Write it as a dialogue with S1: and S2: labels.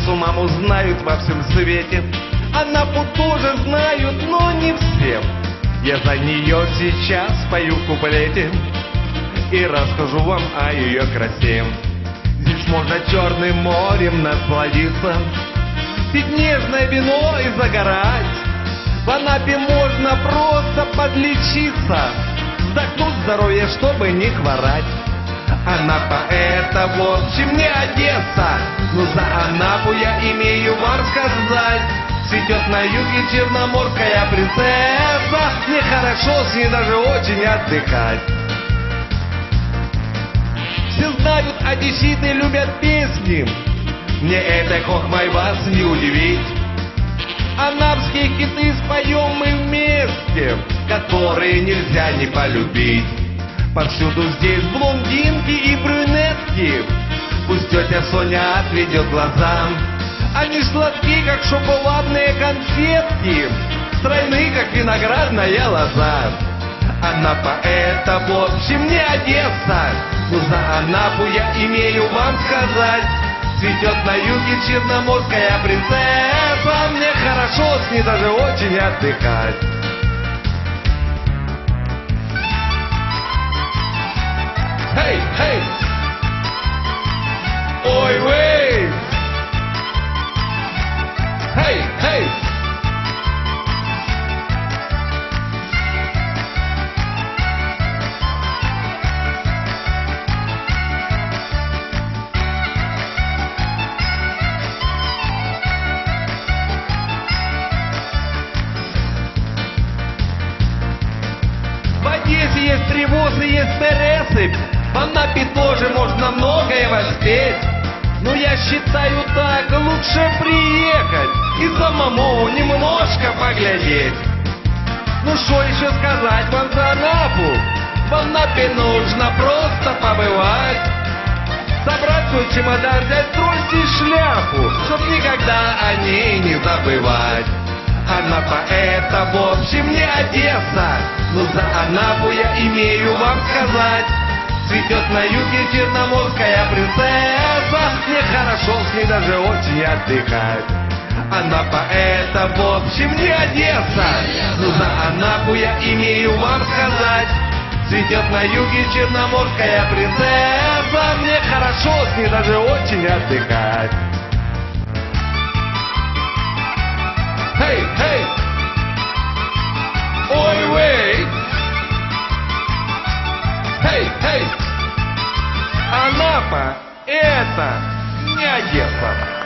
S1: Одессу маму знают во всем свете, Анапу тоже знают, но не все. Я за нее сейчас пою в куплете и расскажу вам о ее красе. Здесь можно Черным морем насладиться, пить нежное вино и загорать. В Анапе можно просто подлечиться, вздохнуть здоровье, чтобы не хворать. Анапа — это в общем не Одесса, но за Анапу я имею вам сказать. Цветет на юге черноморская принцесса, мне хорошо с ней даже очень отдыхать. Все знают, одесситы любят песни, мне этой хохмой вас не удивить. Анапские хиты споем мы вместе, которые нельзя не полюбить. Повсюду здесь блондинки и брюнетки, пусть тетя Соня отведет глаза. Они сладкие, как шоколадные конфетки, стройные, как виноградная лоза. Анапа — это в общем не Одесса, но за Анапу я имею вам сказать. Цветет на юге черноморская принцесса, мне хорошо с ней даже очень отдыхать. Hey, hey! Ой, вей! Hey, hey! В Одессе есть привозы, есть пересыпь, в Анапе тоже можно многое воспеть. Но я считаю так, лучше приехать и самому немножко поглядеть. Ну что еще сказать вам за Анапу? В Анапе нужно просто побывать, собрать свой чемодан, взять трость и шляпу, чтоб никогда о ней не забывать. Анапа — это в общем не Одесса, но за Анапу я имею вам сказать. Цветет на юге черноморская принцесса, мне хорошо с ней даже очень отдыхать. Анапа — это в общем не Одесса, но за Анапу я имею вам сказать. Цветет на юге черноморская принцесса, мне хорошо с ней даже очень отдыхать. Hey, hey! Ой, вей! Hey, hey! Анапа — это не Одесса.